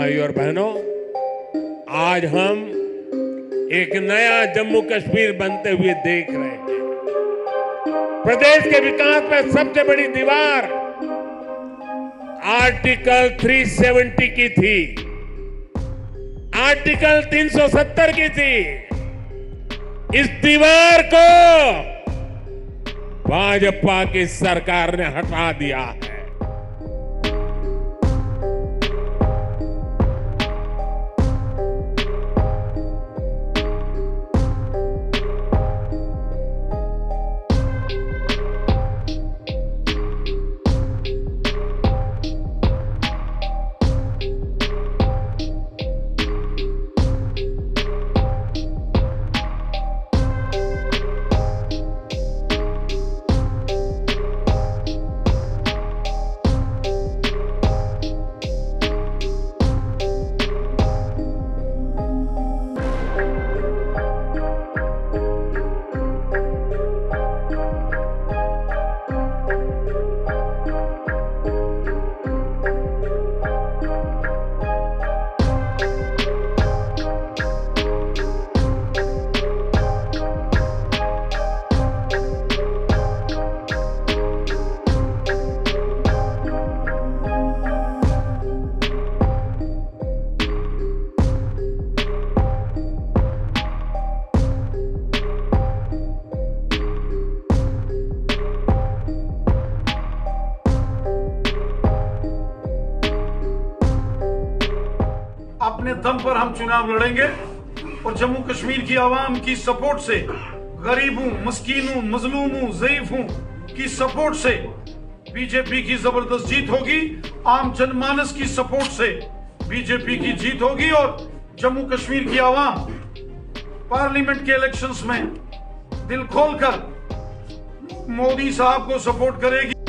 भाइयों और बहनों, आज हम एक नया जम्मू कश्मीर बनते हुए देख रहे हैं। प्रदेश के विकास में सबसे बड़ी दीवार आर्टिकल 370 की थी, आर्टिकल 370 की थी। इस दीवार को भाजपा की सरकार ने हटा दिया है। अपने दम पर हम चुनाव लड़ेंगे और जम्मू कश्मीर की आवाम की सपोर्ट से, गरीबों, मस्कीनों, मजलूमों, ज़ईफों की सपोर्ट से बीजेपी की जबरदस्त जीत होगी। आम जनमानस की सपोर्ट से बीजेपी की जीत होगी और जम्मू कश्मीर की आवाम पार्लियामेंट के इलेक्शंस में दिल खोलकर मोदी साहब को सपोर्ट करेगी।